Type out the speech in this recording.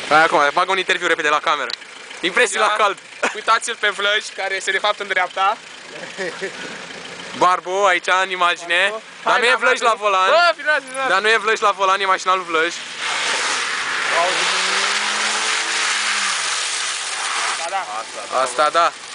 Hai acum, fac un interviu repede la cameră. Impresii la cald. Uitați-l pe Vlăj, care este de fapt în dreapta. Barbu aici în imagine. Dar nu e Vlăj la volan. Bă, filmează, filmează. Dar nu e Vlăj la volan, e mașina lui Vlăj. Da, da. Asta da.